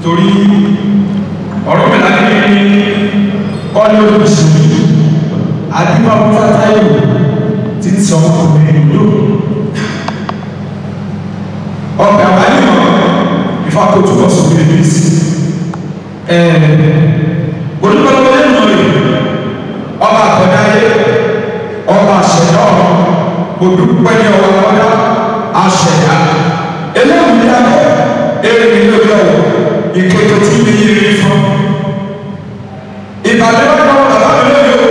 torí ọ̀rọ̀ mi láti ní kọ́lé olóṣù adúgbò fátáyò tí ń sọ ọkùnrin ìlú ọgbà wáyé ìfàkótúbọ̀ sókè bíìsì olùkọ́lọ́wọ́ lẹ́nu rẹ̀ ọba àkọ́dáyé ọba àṣẹ̀dá ọ̀rọ̀ olùpẹ́ ní ọwọ́ ọ̀dá àṣẹ̀dá eléyìí ní abẹ́ èrè ní lórí ọ̀wọ̀ ìkéde tí mi yé rí fún ìbàdàn ọ̀dọ́ bàbá mi lórí o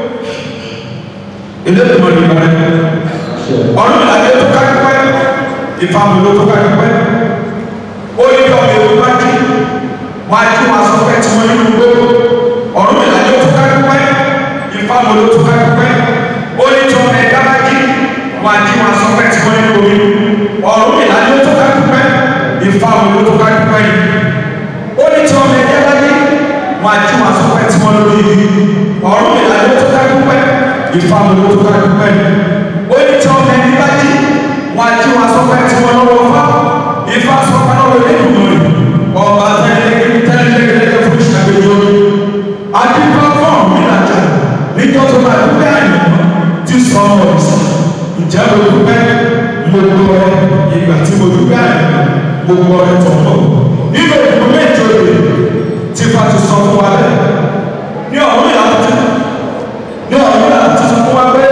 eléyìí mọ̀ ní ìbàdàn ọ̀rọ̀ ìlànà tó ká pẹ́ ìfàmùlò tó ká pẹ́ ó yẹ kí ọmọ èèyàn wá kí wọ́n á kí wọ́n aṣọ pẹ́ tí wọ́n nínú gbó ọ̀rọ̀ ìlànà tó ká pẹ́ ìfàmùlò tó ká pẹ́ ó yẹ kí ọmọ ẹ̀dá wá kí wọ́n á kí wọ́n aṣọ pẹ́ tí wọ́n nínú omi ọ̀rọ̀ ìlànà tó ká pẹ́ ìfàmùlò tó ká pẹ́ ó yẹ kí ọmọ ẹ̀dá wá kí wọ́n á kí wọ́n aṣọ pẹ́ tí wọ́n lórí ọ̀rọ̀ ìlànà tó ká pẹ́ ìfàmùlò tó ká pẹ́ ó yẹ kí ọmọ ẹ̀dá wá kí wọ́n á kí wọ́n aṣọ pẹ́ tí wọ́n lọ́wọ́ fá ìfà sọ̀kà lọ́wọ́ lẹ́nu lórí ọba tẹ́lẹ̀kẹ́lẹ́kẹ́ fún ìṣàgbéjọ́ adúgbò fún ìrìnàjò nítorí tó máa dúpẹ́ àyè tí sọ̀rọ̀ ìjà ló dúpẹ́ mo gbọ́ ìgbà tí mo dúpẹ́ àyè mo gbọ́ ẹ̀tọ́ nínú ìlú méjì òde tí fati sọ fún wa bẹ́ẹ̀ ní ọ̀rọ̀ ìlànà tí sọ fún wa bẹ́ẹ̀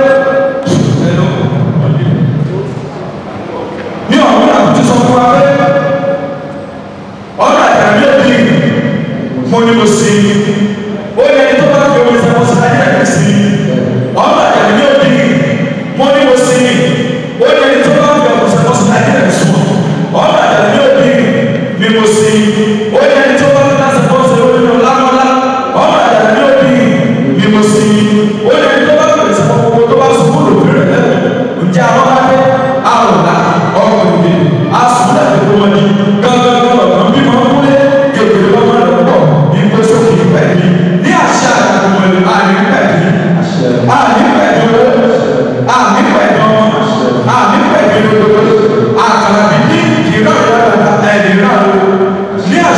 ní ọ̀rọ̀ ìlànà tí sọ fún wa bẹ́ẹ̀ ọ̀rọ̀ àjàmí òbí mo ní mo sí ó yẹ tó bá fi omi sẹ́wọ́n sí ayé ẹ̀mí sí ọ̀rọ̀ àjàmí òbí mo ní mo sí ó yẹ tó bá fi omi sẹ́wọ́n sí ayé ẹ̀mí sùn ọ̀rọ̀ àjàmí òbí mi mo sí ó yẹ tó bá fi láti bọ́ sí orí ọ̀làmọ́lá ọ̀rọ̀ àjàmí òbí mi mo sí ó yẹ tó bá fi sẹ́wọ́n gbogbo tó bá sùn kúrò fún rẹ̀ lẹ́nu ǹjẹ́ àwọn bá dé àwòrán ọkùnrin asùnà ìgbòho ní gbọ́ngbọ́ngbọ́n bí wọ́n kúlẹ̀ kékeré wọn máa lọ pọ̀ ìgbé sókè pẹ̀lú ní àṣà àgbọ̀n àmì pẹ̀lú àmì pẹ̀lú àmì pẹ̀lú àmì pẹ̀lú àkàrà bíbí ìrọ̀ ìrọ̀ ẹ̀dínrà ní àṣà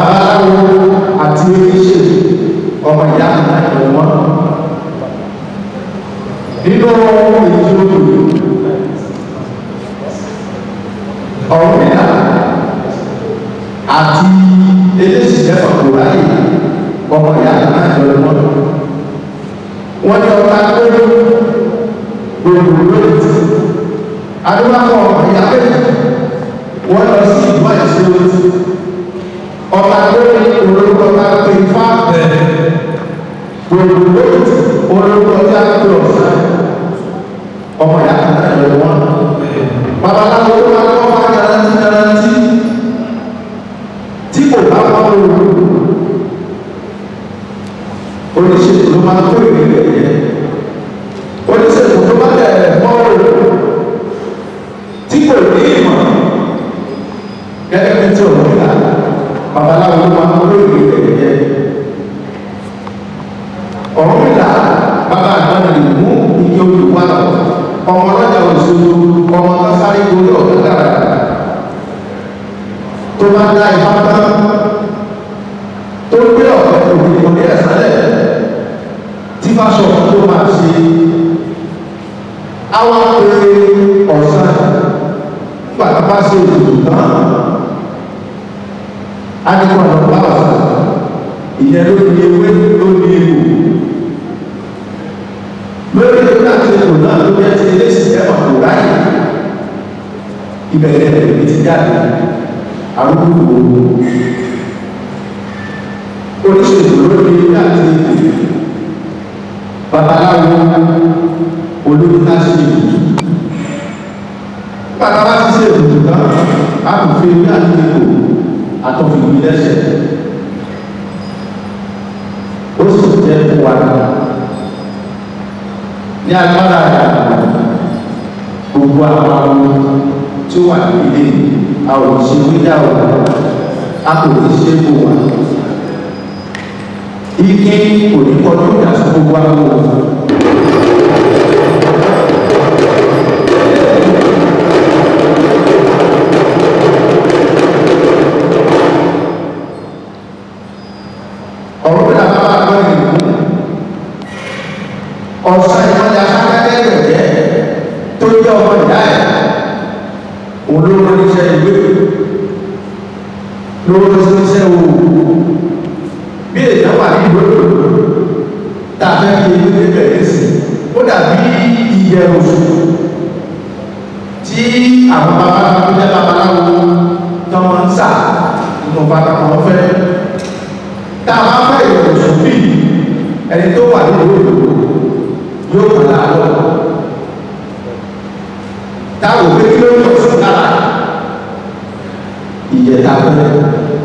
babaláwo àti oníṣègùn ọmọ ìyá náà ni wọ́n. Nínú ìjọba Ọ̀rúnmìlà àti eléṣìṣẹ́ fàkóráyè ọmọ ìyá náà ni wọ́n. Wọ́n ní ọba tó gbogbo lóòtù adúláwọ̀ ọmọ ìyá méjì wọ́n lọ sí ìlú àìsí lóòtù ọba tó ní olórúkọ bá pè fá gbogbo lóòtù olórúkọ tí a pè ọ̀sán ọmọ ìyá náà ni wọ́n. Babaláwo tó máa kọ́ wá garanti tí kò bá wọ́n lóru oníṣègùn ló máa kó ìrìn rẹ̀ yẹ oníṣègùn tó bá tẹ̀ mọ́rò tí kò ní ìmọ̀ gẹ́gẹ́ bí tí òun nílà babaláwo ló máa kó ìrìn rẹ̀ yẹ. Ọ̀rọ̀ nílà bàbá àgbọ̀nà lè mú ike olùwà lọ ọmọ ọlọ́jà òṣèlú ọmọ lọ́sáré lórí ọ̀gá dára tó máa dá ìfá tán tó gbé ọ̀gá òkè òní ẹ̀sánlẹ̀ tí fáṣọ tó máa ṣe àwọn pé ọ̀sán pàtàkì ṣe ètùtù náà á ní kọ́ ọ̀nà bá ọ̀sán ìyẹn ló ní ewé ló ní ewu lórí ìlú àti ètò náà ló jẹ́ ti ilé ìsìnkẹ́ ọ̀pọ̀ ráyè ìbẹ̀rẹ̀ ìbí ti jáde àrùkù gbogbo oníṣègùn lórí ìlú àti ètò babaláwo olórí láti ètò bàbá ti ṣe ètò náà àbùfẹ́ ìlú àti ètò àtọ̀fìgbì lẹ́sẹ̀ ó sì jẹ́ fún wa ní agbára gbogbo àwọn tí ó wà nílé àwọn òṣèlú ìdáwó a kò ní ṣe kó wà ike kò ní kọjú ìdásí gbogbo àwọn ọ̀rọ̀ náà bá gbọ́ ìlú ọ̀sán ìwọ́n ya sákẹ́kẹ́ jẹ́ tó jẹ́ ọmọ ìyá ẹ̀ olóró níṣẹ́ ìwé lóró níṣẹ́ owó bí èèyàn wà ní ìlú tàbí ìlú bẹ̀rẹ̀ sí ó dàbí ìyẹ̀ oṣù tí àwọn babaláwo tó jẹ́ babaláwo tó máa ń sà nínú bàbá kan fẹ́ tá a bá fẹ́ ìyẹ̀ oṣù bí ẹni tó wà nínú ìlú yóò padà lọ táwọn òbí kí ló ń lọ sí dára ìyẹ̀dá fẹ́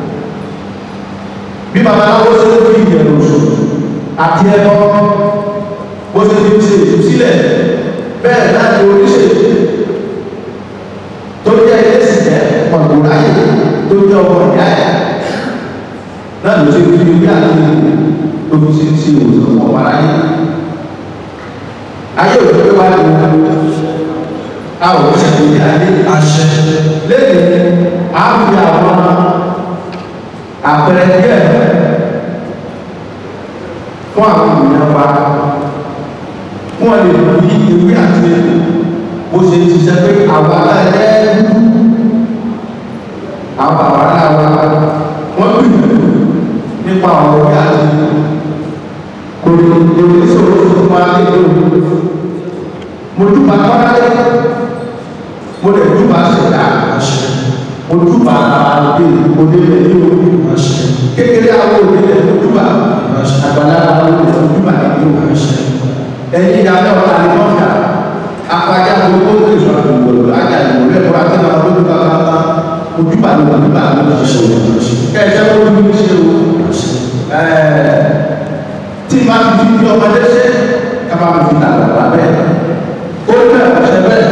bí babaláwo ṣe ń fi ìyẹ̀rù oṣù àti ẹbọ bó ṣe fi ṣe ìtúsílẹ̀ bẹ́ẹ̀ náà ni oníṣègùn tó jẹ́ ilé ìsìnkẹ́ ọ̀gbọ̀nráyè tó jẹ́ ọmọ ìyá ẹ̀ náà ló ṣe fi ìwé àti tó fi ṣe ṣe òṣèlú ọmọ aráyé ayé òṣèlú wa ni àwọn òṣèlú ní adé àṣẹ lẹ́yìn àfi àwọn àpẹẹrẹ díẹ̀ fún àwọn ènìyàn wa fún ọ̀lẹ́ ní ìwé àti bó ṣe ti ṣe pé àwọn aláìlẹ́ àwọn àwọn aláwa wọ́n gbìyànjú nípa ọ̀rọ̀ ìyá àti kò ní sọ̀rọ̀ fún wa nígbà mo dúpà kọ́lá mo lè dúpà ṣẹ̀dá mo dúpà àgbè òdèlè ní orí kékeré àwọn òdèlè mo dúpà àgbàlá àwọn òdèlè mo dúpà ní orí ẹ̀yìn ìdájọ́ àlùmọ́fà apájá gbogbo tó ìṣọ́ àgbègbè ajá ìwòlé ẹ̀kọ́ àti àwọn olóògbé bàbá mo dúpà ní orí bàbá mo ṣe kẹ́ẹ̀ṣẹ́ mo dúpà ṣe o tí ma fi fi ọmọdé ṣe ká máa fi tààrà lábẹ́ ó bẹ̀rẹ̀ ọ̀ṣẹ́ bẹ́ẹ̀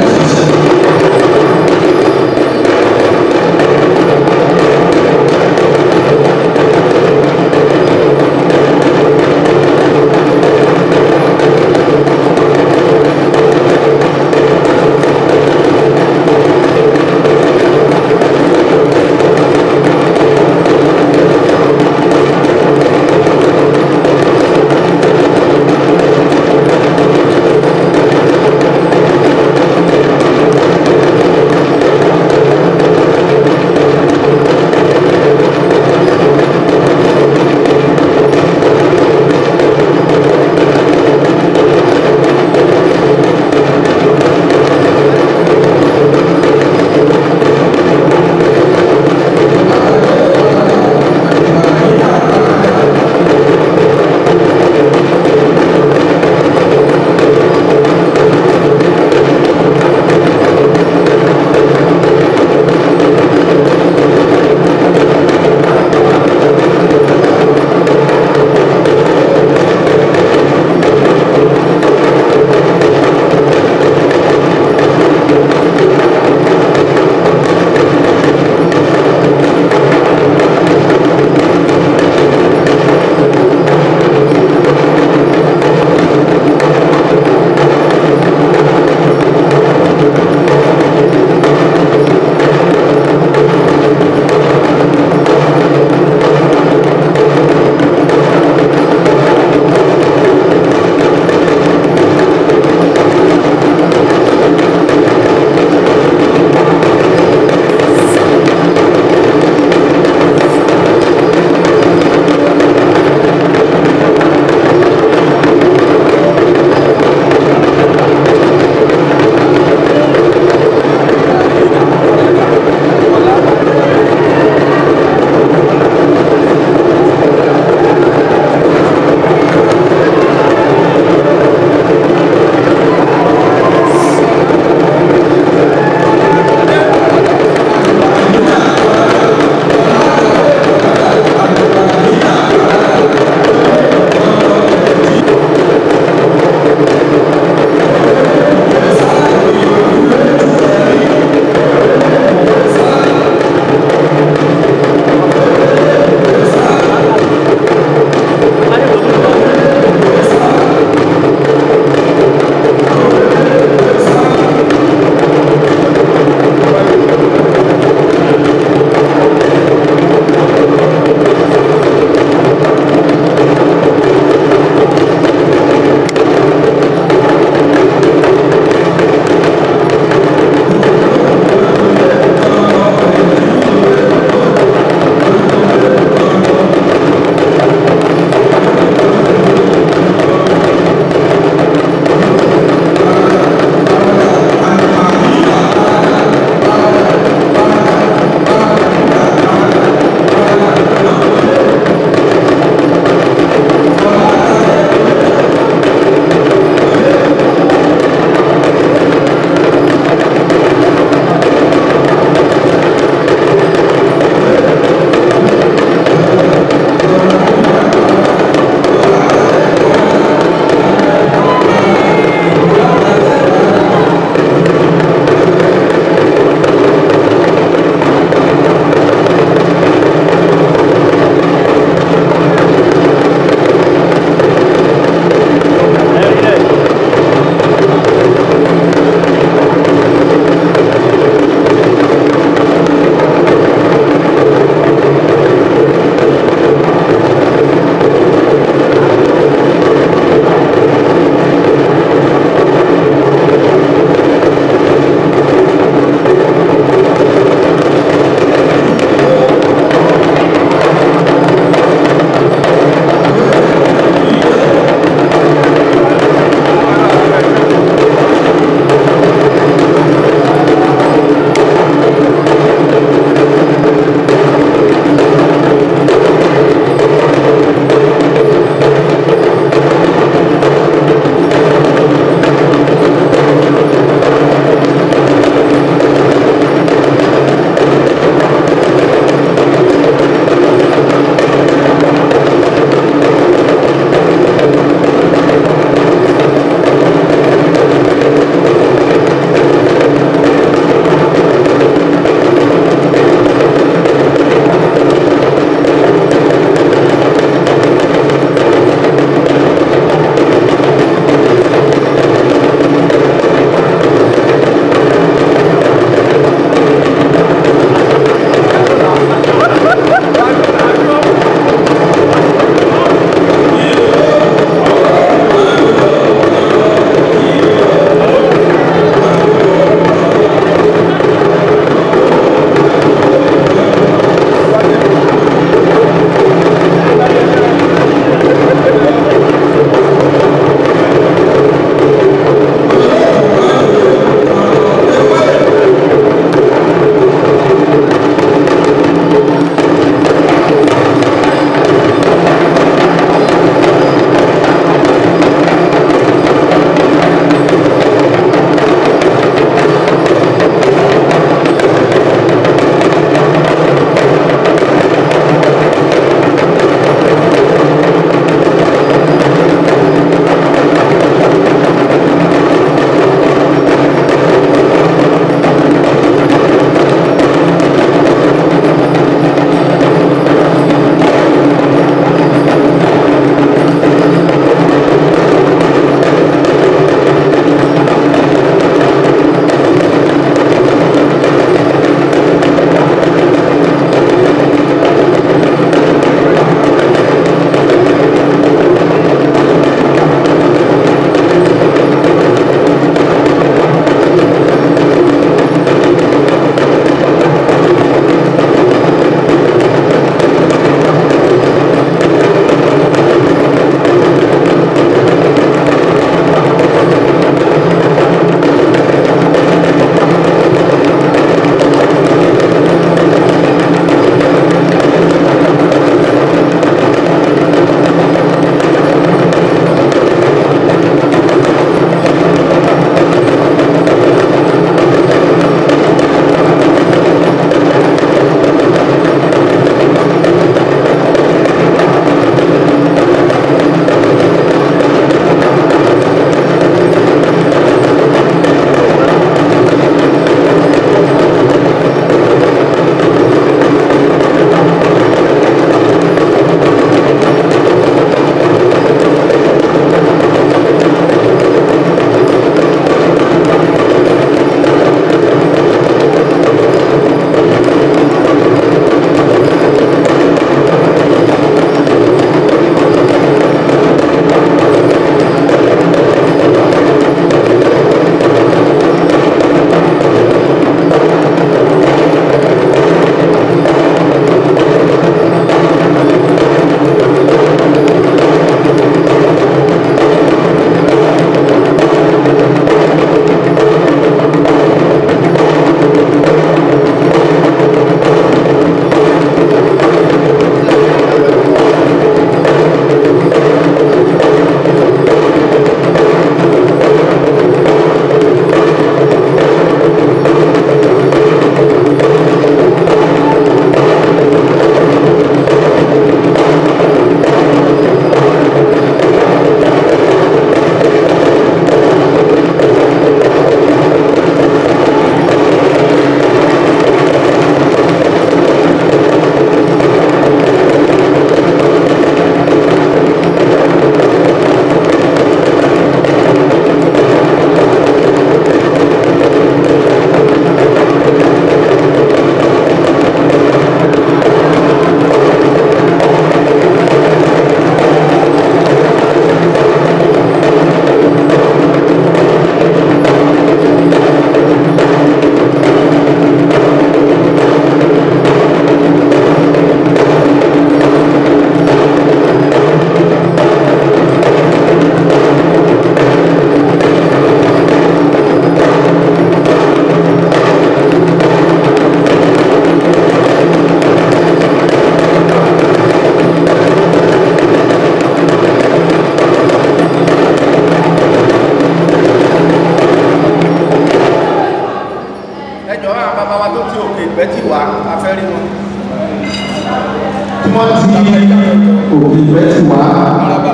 tí wọ́n ti Òkè-Ìgbẹ́ ti wá Araba.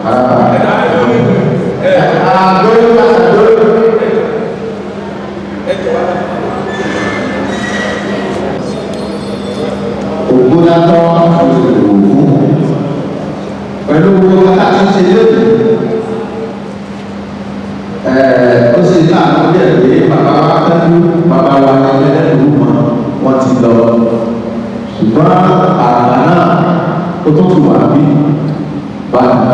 Ògbónátọ́ òògùn pẹ̀lú gbogbo láti ṣe lóògùn. Ó sì láàánú díẹ̀ pé bàbá wa tẹ́lú bàbá wa ẹlẹ́dẹ̀ẹ́dù wọn ti lọ. Ṣùgbọ́n àgbà náà ó tó tù wá bí bàbá.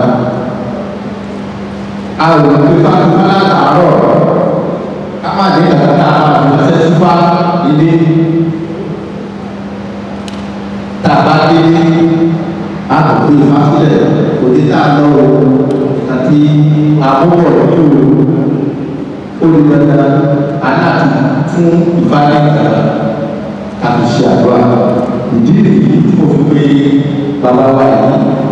A ò lè fi fáwọn látàárọ̀ ká má ní kàkàtà àwọn ọ̀sẹ̀ tó bá ilé. Tàbá délé àkókò ìfàsílẹ̀ òdìtà lọ́wọ́ àti àbúrò nínú olùgbàdà aláàtì fún ìfàdíkà àti ṣàdúrà. Ìdí nìyí tí mo fi pé bàbá wa yìí